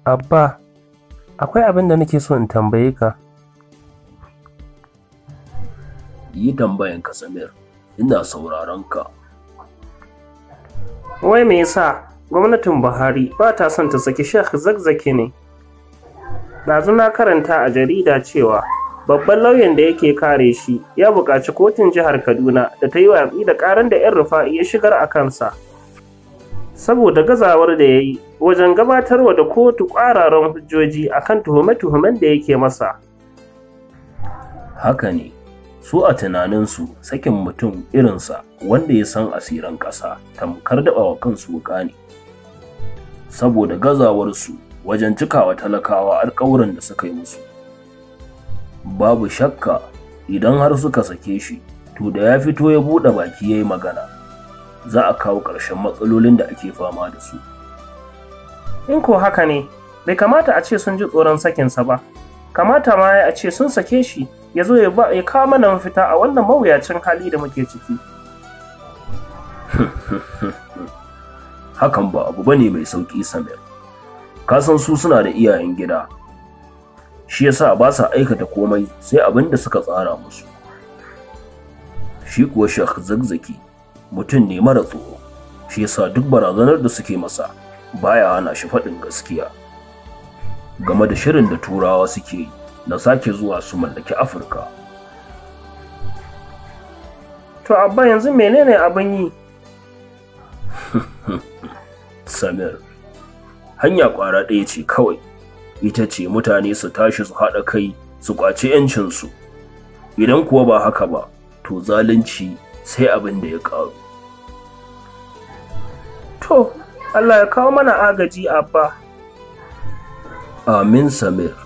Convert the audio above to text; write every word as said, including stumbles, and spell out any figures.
Abba, akwai abin da nake so in tambaye ka. Yi tambayan ka Samir, ina sauraron ka. Wai me yasa gwamnatin Buhari ba ta son ta saki Sheikh Zakzaki ne? Ɗazu na karanta a jarida cewa babban lauyan da yake kare shi ya buƙaci kotun jihar Kaduna da ta yi watsi da ƙarar da 'yan Rufa'i ya shigar a kansa. Saboda gazawar da ya yi wajen gabatarwa da kotu ƙwararan hujjoji akan tuhume-tuhumen da yake masa. Haka ne, su a tunaninsu sakin mutum irinsa wanda ya san asiran ƙasa tamkar daɓawa kansu wuƙa ne. Saboda gazawarsu wajen cikawa talakawa alƙawuran da suka yi musu. Babu shakka idan har suka sake shi, to da ya fito ya buɗe baki ya yi magana, za a kawo ƙarshen matsalolin da ake fama da su. In ko haka ne, bai kamata a ce sun ji tsoron sakinsa ba, kamata ma ya a ce sun sake shi ya zo ya kawo mana mafita a wannan mawuyacin hali da muke ciki. Hakan ba abu bane mai sauƙi Samir. Ka san su suna da iyayen gida, shi yasa ba sa aikata komai sai abin da suka tsara musu. Shi kuwa Sheikh Zakzaki mutum ne mara tsoro, shi yasa duk barazanar da suke masa baya hana shi faɗin gaskiya game da shirin da turawa suke yi na sake zuwa su mallaki Afirka. To abba yanzu menene abin yi? Samir, hanya ƙwara ɗaya ce kawai, ita ce mutane su tashi su haɗa kai su ƙwaci 'yancinsu. Idan kuwa ba haka ba, to zalunci sai abin da ya ƙaru. To, Allah ya kawo mana agaji abba. Amin Samir.